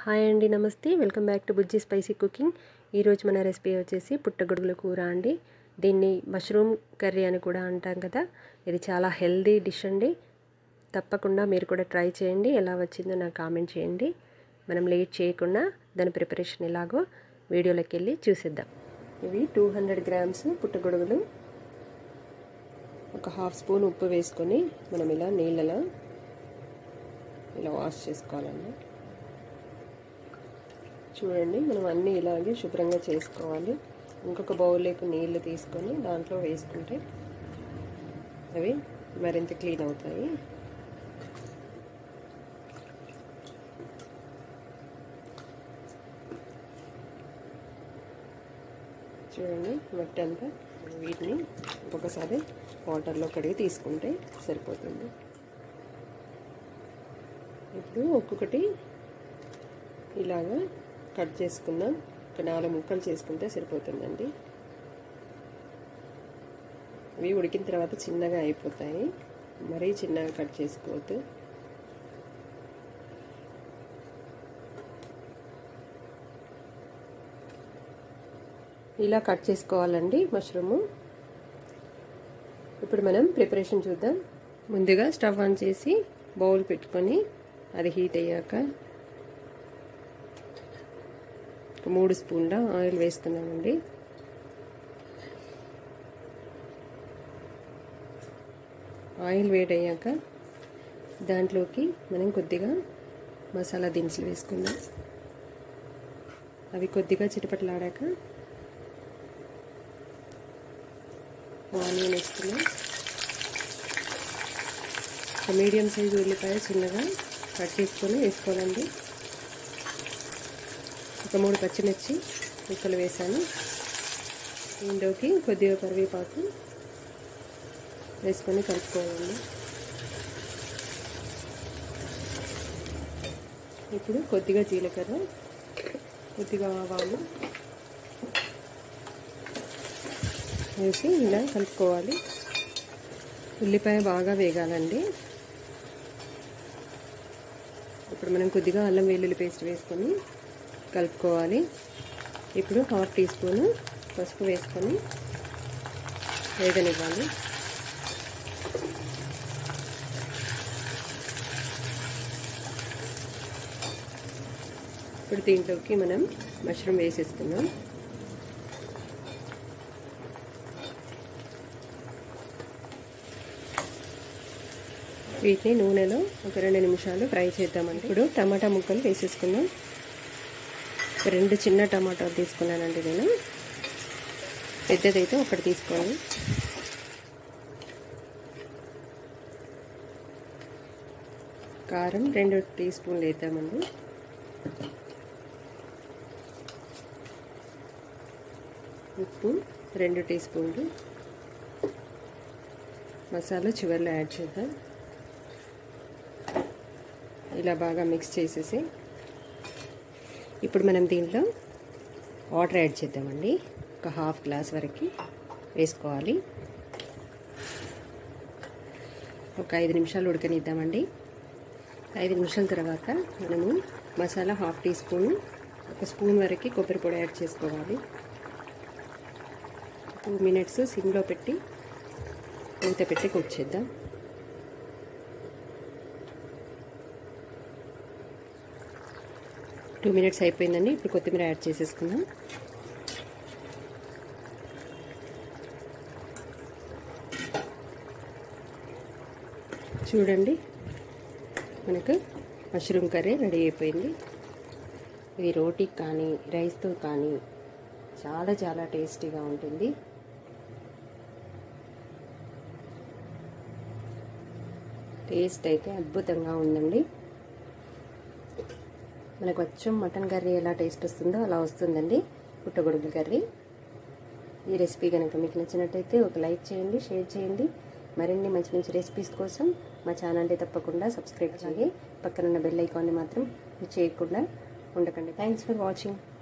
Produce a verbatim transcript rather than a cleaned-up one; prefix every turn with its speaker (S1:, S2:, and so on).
S1: Hi అండి, నమస్తే. Welcome back to Bujji spicy cooking. ఈరోజు మన రెసిపీ వచ్చేసి పుట్టగొడుగుల కూర అండి. దీన్ని మష్రూమ్ కర్రీ అని కూడా అంటాం కదా. ఇది చాలా హెల్దీ డిష్ అండి. తప్పకుండా మీరు కూడా ట్రై చేయండి. ఎలా వచ్చిందో నాకు కామెంట్ చేయండి. మనం లేట్ చేయకుండా దాని ప్రిపరేషన్ ఎలాగో వీడియోలోకి వెళ్ళి చూసేద్దాం. ఇవి టూ హండ్రెడ్ గ్రామ్స్ పుట్టగొడుగులు. ఒక హాఫ్ స్పూన్ ఉప్పు వేసుకొని మనం ఇలా నీళ్ళలో ఇలా వాష్ చేసుకోవాలండి. చూడండి, మనం అన్నీ ఇలాగే శుభ్రంగా చేసుకోవాలి. ఇంకొక బౌల్లోకి నీళ్ళు తీసుకొని దాంట్లో వేసుకుంటే అవి మరింత క్లీన్ అవుతాయి. చూడండి, మట్టి అంతా వీటిని ఒకసారి వాటర్లో కడిగి తీసుకుంటే సరిపోతుంది. ఇప్పుడు ఒక్కొక్కటి ఇలాగా కట్ చేసుకుందాం. ఒక నాలుగు ముక్కలు చేసుకుంటే సరిపోతుందండి. ఇవి ఉడికిన తర్వాత చిన్నగా అయిపోతాయి, మరీ చిన్నగా కట్ చేసుకోవద్దు. ఇలా కట్ చేసుకోవాలండి మష్రూము. ఇప్పుడు మనం ప్రిపరేషన్ చూద్దాం. ముందుగా స్టవ్ ఆన్ చేసి బౌల్ పెట్టుకొని అది హీట్ అయ్యాక మూడు స్పూన్ల ఆయిల్ వేసుకున్నామండి. ఆయిల్ వేడయ్యాక దాంట్లోకి మనం కొద్దిగా మసాలా దినుసులు వేసుకుందాం. అవి కొద్దిగా చిటపటలాడాక ఆనియన్ వేసుకున్నాం. మీడియం సైజు ఉల్లిపాయ చిన్నగా కట్ చేసుకొని వేసుకోవాలండి. ఒక మూడు పచ్చిమిర్చి ముక్కలు వేసాను. దీంట్లోకి కొద్దిగా కరివేపాకు వేసుకొని కలుపుకోవాలండి. ఇప్పుడు కొద్దిగా జీలకర్ర, కొద్దిగా ఆవాలు వేసి ఇలా కలుపుకోవాలి. ఉల్లిపాయ బాగా వేగాలండి. ఇప్పుడు మనం కొద్దిగా అల్లం వెల్లుల్లి పేస్ట్ వేసుకొని కలుపుకోవాలి. ఇప్పుడు హాఫ్ టీ స్పూను పసుపు వేసుకొని వేగనివ్వాలి. ఇప్పుడు దీంట్లోకి మనం మష్రూమ్ వేసేసుకుందాం. వీటిని నూనెలో ఒక రెండు నిమిషాలు ఫ్రై చేద్దామండి. ఇప్పుడు టమాటా ముక్కలు వేసేసుకుందాం. రెండు చిన్న టమాటాలు తీసుకున్నానండి నేను. పెద్దదైతే ఒకటి తీసుకోండి. కారం రెండు టీ స్పూన్లు వేద్దామండి. ఉప్పు రెండు టీ స్పూన్లు. మసాలా చివరిలో యాడ్ చేద్దాం. ఇలా బాగా మిక్స్ చేసేసి ఇప్పుడు మనం దీంట్లో వాటర్ యాడ్ చేద్దామండి. ఒక హాఫ్ గ్లాస్ వరకు వేసుకోవాలి. ఒక ఐదు నిమిషాలు ఉడకనిద్దామండి. ఐదు నిమిషాల తర్వాత మనము మసాలా హాఫ్ టీ స్పూన్ ఒక స్పూన్ వరకు కొబ్బరి పొడి యాడ్ చేసుకోవాలి. టూ మినిట్స్ సిమ్లో పెట్టి మూత పెట్టి కుక్ చేద్దాం. టూ మినిట్స్ అయిపోయిందండి. ఇప్పుడు కొత్తిమీర యాడ్ చేసేసుకుందాం. చూడండి, మనకు మష్రూమ్ కర్రీ రెడీ అయిపోయింది. ఇది రోటీకి కానీ రైస్తో కానీ చాలా చాలా టేస్టీగా ఉంటుంది. టేస్ట్ అయితే అద్భుతంగా ఉందండి. మనకు వచ్చం మటన్ కర్రీ ఎలా టేస్ట్ వస్తుందో అలా వస్తుందండి పుట్టగొడుగుల కర్రీ. ఈ రెసిపీ కనుక మీకు నచ్చినట్టయితే ఒక లైక్ చేయండి, షేర్ చేయండి. మరిన్ని మంచి మంచి రెసిపీస్ కోసం మా ఛానల్ని తప్పకుండా సబ్స్క్రైబ్ చేయండి. పక్కనున్న బెల్ ఐకాన్ని మాత్రం చేయకుండా ఉండకండి. Thanks for watching.